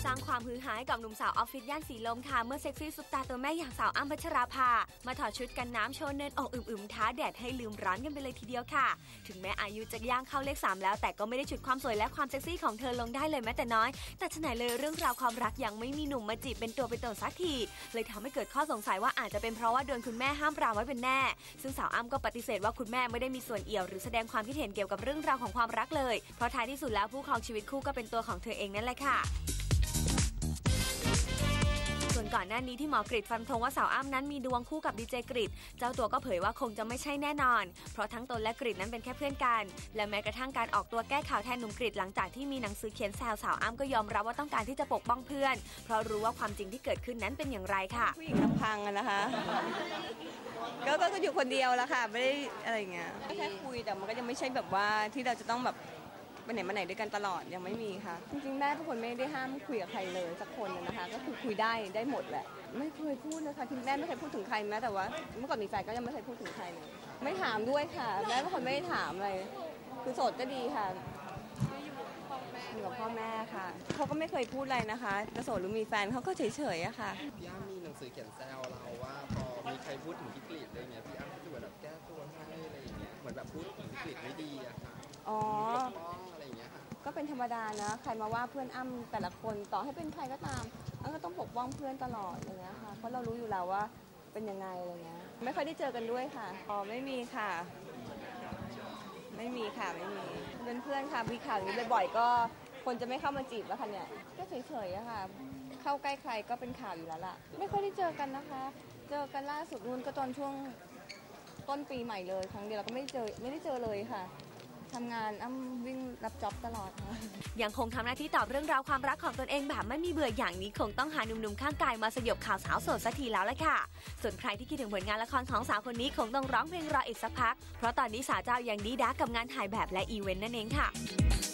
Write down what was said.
ร้างความฮือฮาให้กับหนุ่มสาวออฟฟิศย่านสีลมค่ะเมื่อเซ็กซี่ซุปตาตัวแม่อย่างสาวอ้ำพัชราภามาถอดชุดกันน้ำโชว์เนินอกอึมๆท้าแดดให้ลืมร้อนกันไปเลยทีเดียวค่ะถึงแม้อายุจะย่างเข้าเลข3แล้วแต่ก็ไม่ได้ฉุดความสวยและความเซ็กซี่ของเธอลงได้เลยแม้แต่น้อยแต่ฉะไหนเลยเรื่องราวความรักยังไม่มีหนุ่มมาจีบเป็นตัวเป็นตนสักทีเลยทำให้เกิดข้อสงสัยว่าอาจจะเป็นเพราะว่าโดนคุณแม่ห้ามปรามไว้เป็นแน่ซึ่งสาวอ้ำก็ปฏิเสธว่าคุณแม่ไม่ได้มีส่วนเอี่ยวหรือแสดงความคิดเห็นเกี่ยวกับเรื่องราวของความรักเลยเพราะท้ายที่สุดแล้วผู้ครองชีวิตคู่ก็เป็นตัวของเธอเองนั่นแหละค่ะส่วนก่อนหน้านี้ที่หมอกฤษฟันธงว่าสาวอ้ำนั้นมีดวงคู่กับดีเจกฤษเจ้าตัวก็เผยว่าคงจะไม่ใช่แน่นอนเพราะทั้งตนและกฤษนั้นเป็นแค่เพื่อนกันและแม้กระทั่งการออกตัวแก้ข่าวแทนหนุ่มกฤษหลังจากที่มีหนังสือเขียนแซวสาวอ้ำก็ยอมรับว่าต้องการที่จะปกป้องเพื่อนเพราะรู้ว่าความจริงที่เกิดขึ้นนั้นเป็นอย่างไรค่ะผู้หญิงลำพังนะคะก็อยู่คนเดียวแล้วค่ะไม่ได้อะไรเงี้ยแค่คุยแต่มันก็ยังไม่ใช่แบบว่าที่เราจะต้องแบบไปไหนมาไหนด้วยกันตลอดยังไม่มีค่ะจริงๆแม่ทุกคนไม่ได้ห้ามคุยกับใครเลยสักคนนะคะก็คือคุยได้หมดแหละไม่เคยพูดนะคะที่แม่ไม่เคยพูดถึงใครแม้แต่ว่าเมื่อก่อนมีแฟนก็ยังไม่เคยพูดถึงใครเลยไม่ถามด้วยค่ะแม่เป็นคนไม่ได้ถามอะไรคือโสดก็ดีค่ะอยู่กับพ่อแม่ค่ะเขาก็ไม่เคยพูดอะไรนะคะจะโสดหรือมีแฟนเขาก็เฉยๆอะค่ะพี่อ้ำมีหนังสือเขียนแซวเราว่าพอมีใครพูดถึงพี่กฤษอะไรเงี้ยพี่อ้ำก็จะแบบแก้ตัวให้อะไรอย่างเงี้ยเหมือนแบบพูดถึงพี่กฤษไม่ดีอะค่ะปกป้องอะไรอย่างเงี้ยค่ะก็เป็นธรรมดานะใครมาว่าเพื่อนอ้ำแต่ละคนต่อให้เป็นใครก็ตามอ้ำก็ต้องปกป้องเพื่อนตลอดอย่างเงี้ยค่ะเพราะเรารู้อยู่แล้วว่าเป็นยังไงอะไรเงี้ยไม่ค่อยได้เจอกันด้วยค่ะไม่มีค่ะไม่มีค่ะไม่มีเป็นเพื่อนค่ะมีข่าวอย่างนี้บ่อยๆก็คนจะไม่เข้ามาจีบแล้วค่ะเนี่ยก็เฉยๆอะค่ะเข้าใกล้ใครก็เป็นข่าวอยู่แล้วล่ะไม่ค่อยได้เจอกันนะคะเจอกันล่าสุดนู่นก็ตอนช่วงต้นปีใหม่เลยครั้งเดียวเราก็ไม่ได้เจอเลยค่ะทำงานอ้ำวิ่งรับจ็อบตลอดค่ะยังคงทำหน้าที่ตอบเรื่องราวความรักของตนเองแบบไม่มีเบื่ออย่างนี้คงต้องหาหนุ่มๆข้างกายมาสยบข่าวสาวโสดสักทีแล้วละค่ะส่วนใครที่คิดถึงผลงานละครของสาวคนนี้คงต้องร้องเพลงรออีกสักพักเพราะตอนนี้สาวเจ้ายังดีด้ากับงานถ่ายแบบและอีเวนต์นั่นเองค่ะ